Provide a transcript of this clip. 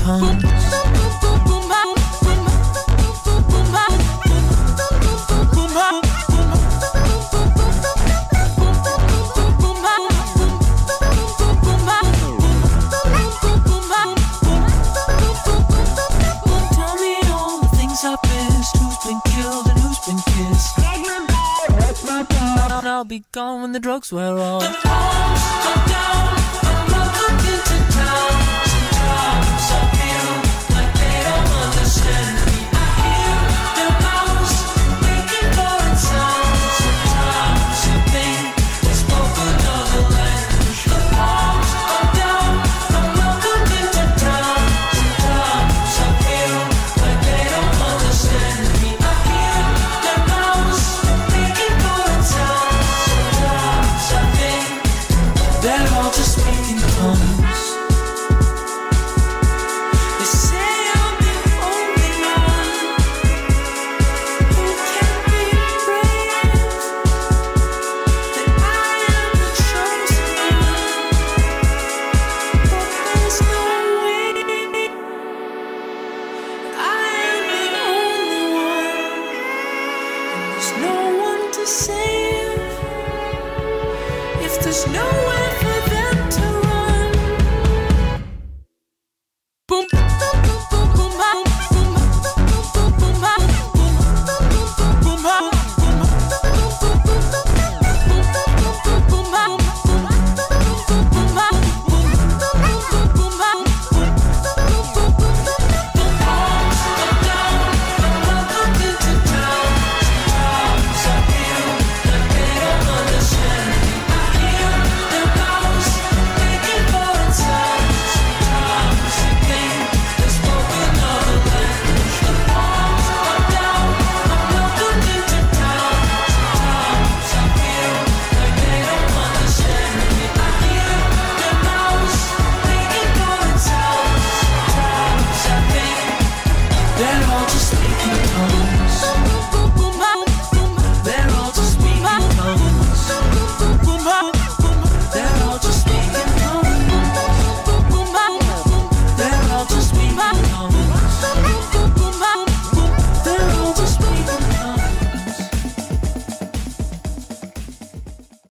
tongues. Tell me all the things I missed. Who's been killed and who's been kissed? I'll be gone when the drugs wear off. The palms come down, I'm welcome into town. Sometimes I feel like they don't understand me. I hear their mouths making foreign sounds. Sometimes I think they spoke another language. The palms come down, I'm welcome into town. Sometimes I feel like they don't understand me. I hear their mouths making foreign sounds. They're all just speaking tongues. They say I'm the only one who can be brave, that I am the chosen one, but there's no way. I am the only one, and there's no one to save. If there's nowhere for them to run, boom, boom, boom, boom, boom, boom, boom, boom, they're all just